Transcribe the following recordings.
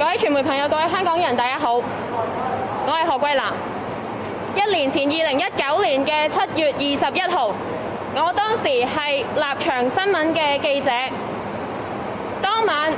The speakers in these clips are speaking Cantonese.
位傳媒朋友、各位香港人，大家好，我係何桂藍。1年前2019年嘅7月21號，我當時係立場新聞嘅記者。當晚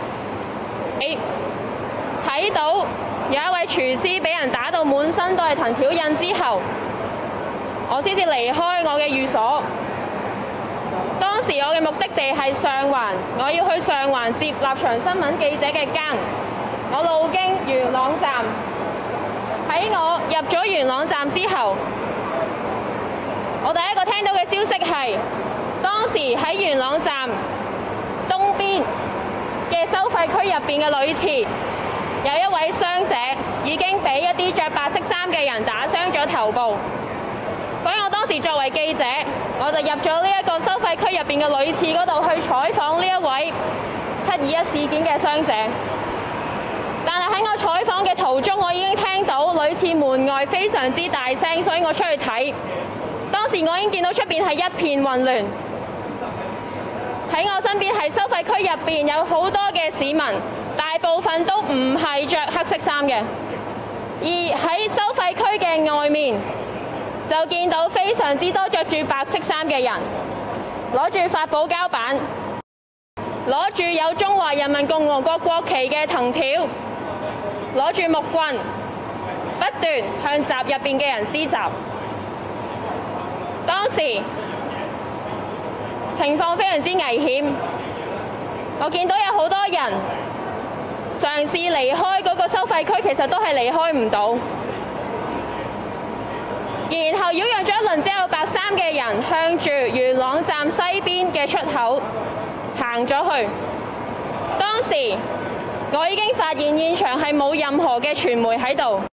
睇到有一位廚師俾人打到滿身都係藤條印之後，我先至離開我嘅寓所。當時我嘅目的地係上環，我要去上環接立場新聞記者嘅更。我路經元朗站，喺我入咗元朗站之後，我第一個聽到嘅消息係，當時喺元朗站東邊嘅收費區入邊嘅女廁，有一位傷者已經俾一啲着白色衫嘅人打傷咗頭部。所以我當時作為記者，我就入咗呢一個收費區入邊嘅女廁嗰度去採訪呢一位721事件嘅傷者。但係喺我採訪嘅途中，我已經聽到女廁門外非常之大聲，所以我出去睇。當時我已經見到出邊係一片混亂。喺我身邊係收費區入邊有好多嘅市民，大部分都唔係着黑色衫嘅，而喺收費區嘅外面，就見到非常之多着住白色衫嘅人，攞住發泡膠板，攞住有中華人民共和國國旗嘅藤條，攞住木棍，不斷向閘入邊嘅人施襲。當時情況非常之危險，我見到有好多人嘗試離開嗰個收費區，其實都係離開唔到。然後擾攘咗一輪之後，白衫嘅人向住元朗站西邊嘅出口行咗去。當時我已經發現現場係冇任何嘅傳媒喺度，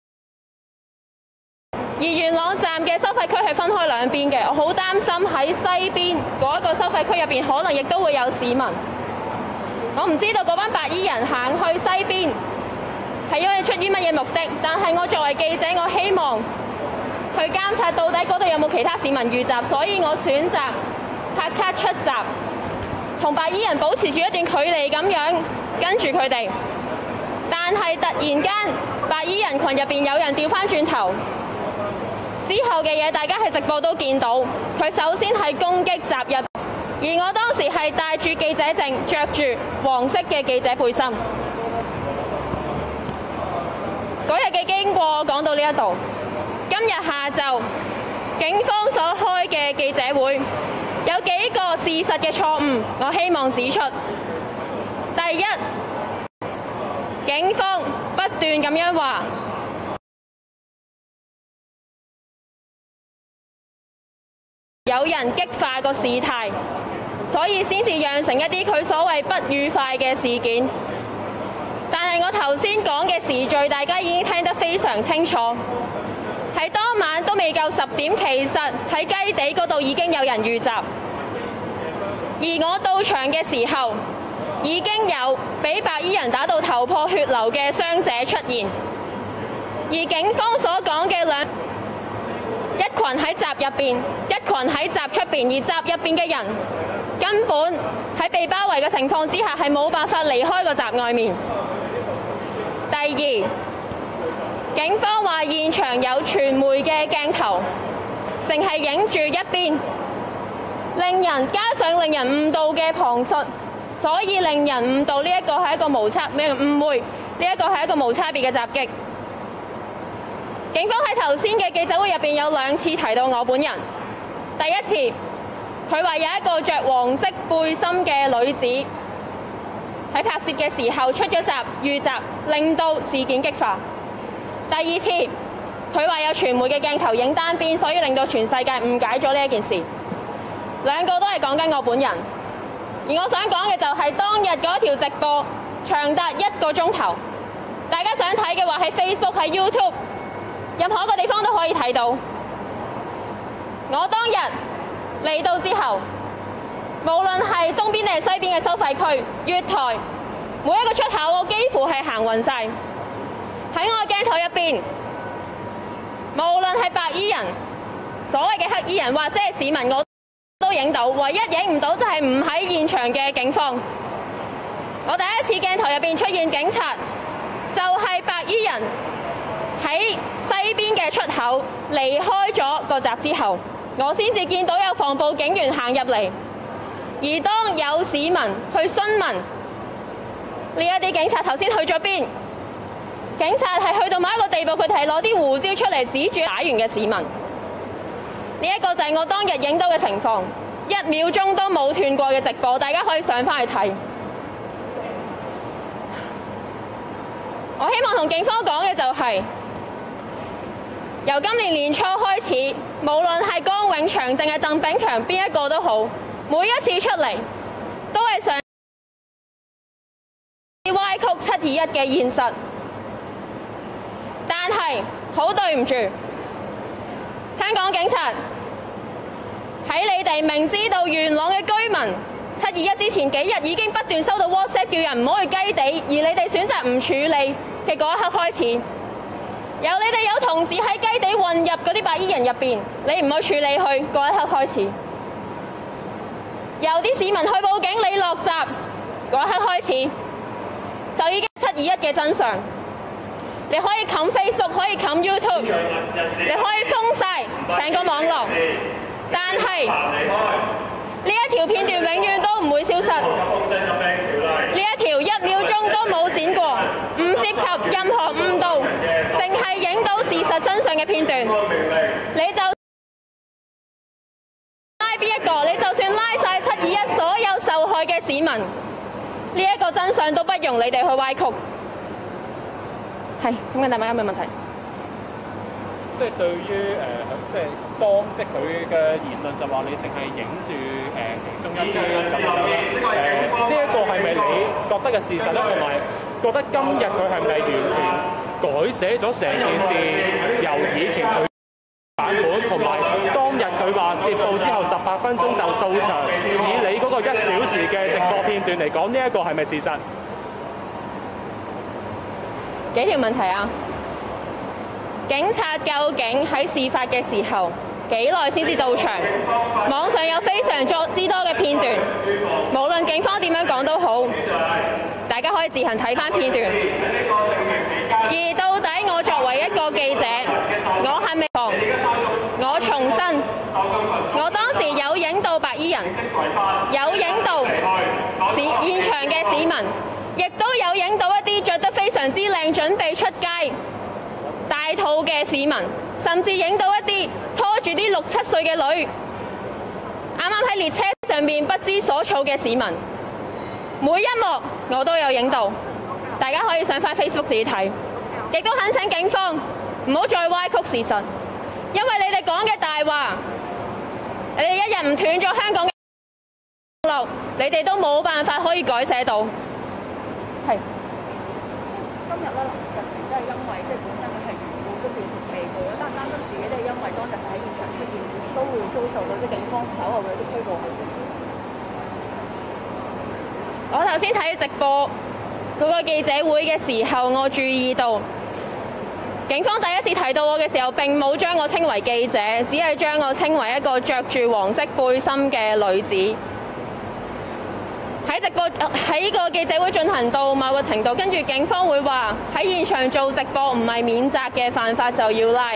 而元朗站嘅收費區係分開兩邊嘅。我好擔心喺西邊嗰一個收費區入邊可能亦都會有市民。我唔知道嗰班白衣人行去西邊係因為出於乜嘢目的，但係我作為記者，我希望去監察到底嗰度有冇其他市民遇襲，所以我選擇拍卡出閘，同白衣人保持住一段距離咁樣跟住佢哋。但係突然間，白衣人群入邊有人調翻轉頭，之後嘅嘢大家喺直播都見到。佢首先係攻擊閘入，而我當時係帶住記者證，着住黃色嘅記者背心。嗰日嘅經過講到呢一度。今日下晝，警方所開嘅記者會有幾個事實嘅錯誤，我希望指出。第一，警方不斷咁樣話有人激化個事態，所以先至釀成一啲佢所謂不愉快嘅事件。但係我頭先講嘅時序，大家已經聽得非常清楚。喺當晚都未夠10點，其實喺雞地嗰度已經有人遇襲，而我到場嘅時候已經有俾白衣人打到頭破血流嘅傷者出現，而警方所講嘅一群喺閘入邊，一群喺閘出邊，而閘入邊嘅人根本喺被包圍嘅情況之下係冇辦法離開個閘外面。第二，警方話現場有傳媒嘅鏡頭，淨係影住一邊，加上令人誤導嘅旁述，所以令人誤導呢一個係一個誤會，呢一個係一個無差別嘅襲擊。警方喺頭先嘅記者會入邊有2次提到我本人。第一次，佢話有一個着黃色背心嘅女子喺拍攝嘅時候出咗閘遇襲，令到事件激化。第二次，佢話有傳媒嘅鏡頭影單邊，所以令到全世界誤解咗呢一件事。2個都係講緊我本人。而我想講嘅就係當日嗰條直播長達1個鐘頭，大家想睇嘅話喺 Facebook、喺 YouTube， 任何一個地方都可以睇到。我當日嚟到之後，無論係東邊定係西邊嘅收費區、月台，每一個出口我幾乎係行勻晒。喺我嘅鏡頭入邊，無論係白衣人、所謂嘅黑衣人或者係市民，我都影到。唯一影唔到就係唔喺現場嘅警方。 我第一次鏡頭入邊出現警察，就係白衣人喺西邊嘅出口離開咗個閘之後，我先至見到有防暴警員行入嚟。而當有市民去詢問呢一啲警察頭先去咗邊，警察係去到某一個地步，佢哋係攞啲胡椒出嚟指住打完嘅市民。呢一個就係我當日影到嘅情況，1秒鐘都冇斷過嘅直播，大家可以上返去睇。我希望同警方講嘅就係，由今年年初開始，無論係江永祥定係鄧炳強邊一個都好，每一次出嚟都係想歪曲721嘅現實。但係好對唔住，香港警察喺你哋明知道元朗嘅居民721之前幾日已經不斷收到 WhatsApp 叫人唔好去雞地，而你哋選擇唔處理嘅嗰一刻開始，由你哋有同事喺雞地混入嗰啲白衣人入邊，你唔去處理佢嗰一刻開始，由啲市民去報警你落閘嗰一刻開始，就已經721嘅真相。你可以冚 Facebook， 可以冚 YouTube， 你可以封晒成個網絡，但係呢一條片段永遠都唔會消失。呢一條1秒鐘都冇剪過，唔涉及任何誤導，淨係影到事實真相嘅片段。你就拉邊一個，你就算拉晒721所有受害嘅市民，呢一個真相都不容你哋去歪曲。係，請問大家有咩問題？ 即係對於即係佢嘅言論就話你淨係影住其中一張咁樣啦。呢一個係咪你覺得嘅事實咧？同埋覺得今日佢係咪完全改寫咗成件事？由以前佢版本同埋當日佢話接報之後18分鐘就到場，以你嗰個1小時嘅直播片段嚟講，呢一個係咪事實？ 幾條問題啊？警察究竟喺事發嘅時候幾耐先至到場？網上有非常之多嘅片段，無論警方點樣講都好，大家可以自行睇返片段。而到底我作為一個記者，我係咪講？我重申，我當時有影到白衣人，有影到現場嘅市民，亦都有影到一啲着得非常之靚準備出街大肚嘅市民，甚至影到一啲拖住啲6、7歲嘅女，啱啱喺列車上面不知所措嘅市民，每一幕我都有影到，大家可以上返 Facebook 自己睇。亦都懇請警方唔好再歪曲事實，因為你哋講嘅大話，你哋一日唔斷咗香港嘅路，你哋都冇辦法可以改寫到。係。 今日咧，林卓廷都係因為即係本身佢係原告都變成被告，擔唔擔心自己都係因為當日喺現場出現，都會遭受到即係警方稍後嘅一啲拘捕？ 我頭先睇直播嗰個記者會嘅時候，我注意到警方第一次提到我嘅時候，並冇將我稱為記者，只係將我稱為一個着住黃色背心嘅女子。喺直播喺個記者會進行到某個程度，跟住警方會話喺現場做直播唔係免責嘅犯法就要拉。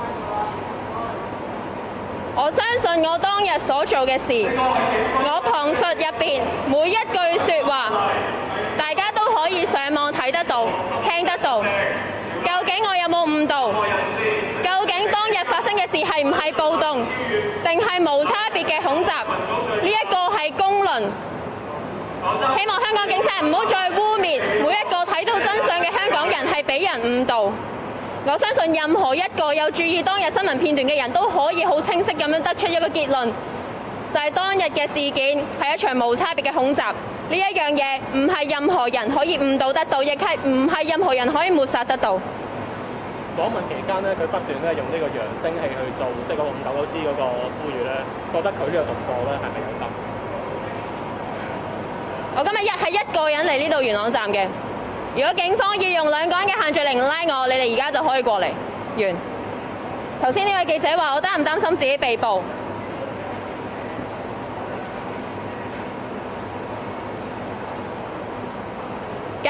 我相信我當日所做嘅事，我旁述入邊每一句説話，大家都可以上網睇得到、聽得到。究竟我有冇誤導？究竟當日發生嘅事係唔係暴動，定係無差別嘅恐襲？呢一個係公論。希望香港警察唔好再污蔑每一個睇到真相嘅香港人係俾人誤導。我相信任何一個有注意當日新聞片段嘅人都可以好清晰咁樣得出一個結論，就係當日嘅事件係一場無差別嘅恐襲。呢一樣嘢唔係任何人可以誤導得到，亦係唔係任何人可以抹殺得到。 訪問期間咧，佢不斷咧用呢個揚聲器去做，即係嗰個599支嗰個呼籲咧，覺得佢呢個動作咧係咪有心？ 我今日係一個人嚟呢度元朗站嘅。如果警方要用2個人嘅限聚令拉我，你哋而家就可以過嚟。完。頭先呢位記者話：我擔唔擔心自己被捕？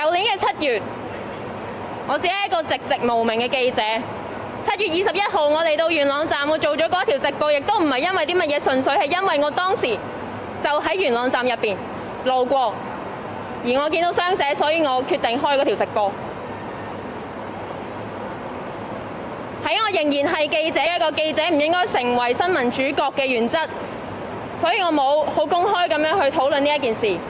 舊年嘅7月，我只係一個籍籍無名嘅記者。7月21號，我嚟到元朗站，我做咗嗰條直播，亦都唔係因為啲乜嘢，純粹係因為我當時就喺元朗站入邊路過，而我見到傷者，所以我決定開嗰條直播。喺我仍然係記者，一個記者唔應該成為新聞主角嘅原則，所以我冇好公開咁樣去討論呢一件事。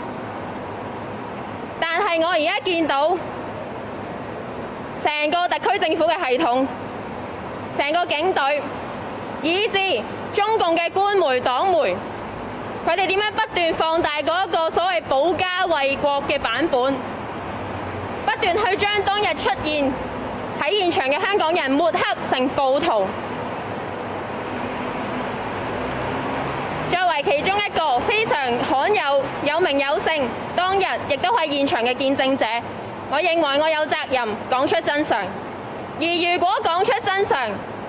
但係我而家見到成個特區政府嘅系統，成個警隊，以至中共嘅官媒黨媒，佢哋點樣不斷放大嗰一個所謂保家衛國嘅版本，不斷去將當日出現喺現場嘅香港人抹黑成暴徒。作為其中一個非常罕有、有名有姓，當日亦都係現場嘅見證者，我認為我有責任講出真相。而如果講出真相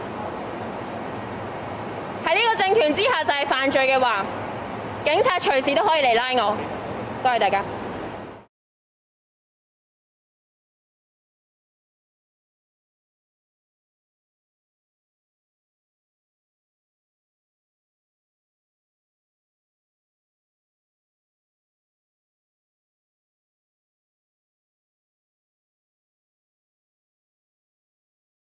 喺呢個政權之下就係犯罪嘅話，警察隨時都可以嚟拉我。多謝大家。